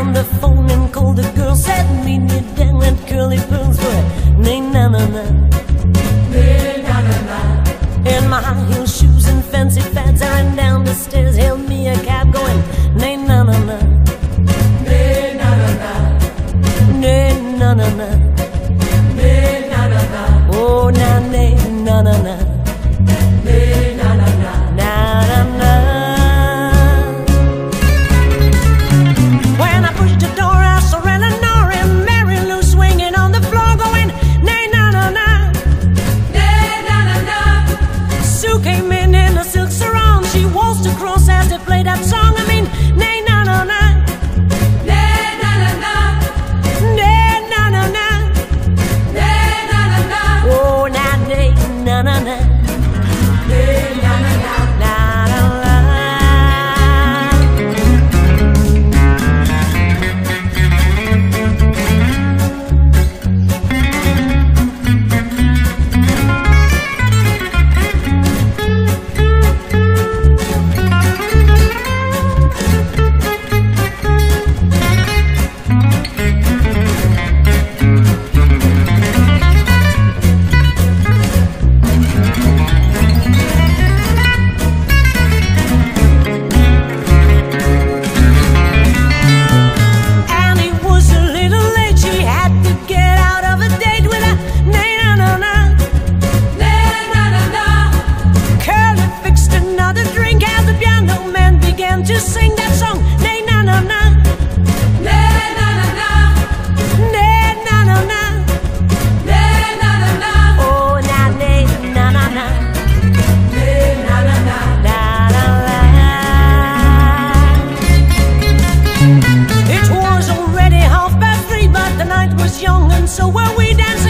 on the phone and called the girl, said meet me down at Curly Pearls for a nay-na-na-na. Nay-na-na-na. In my high heel shoes and fancy fads, I ran down the stairs, hailed me a cab going nay-na-na-na. Nay-na-na-na. Nay-na-na-na. Nay-na-na-na. Oh, na nay-na-na-na. Nay-na-na-na. Na-na-na. When I pushed the door, I saw Eleanor and Mary Lou swinging on the floor going nay-na-na-na. Nay-na-na-na. Sue came in a silk sarong. She waltzed across as they played that song. I mean, nay-na-na-na. Nay-na-na-na. Nay-na-na-na. Nay-na-na-na. Oh, na nay-na-na-na. Nay-na-na-na. To sing that song, nay-na-na-na. Nay-na-na-na. Nay-na-na-na. Nay-na-na-na. Oh, na nay-na-na-na. Nay-na-na-na. La-la-la. It was already 3:30, but the night was young, and so were we dancing.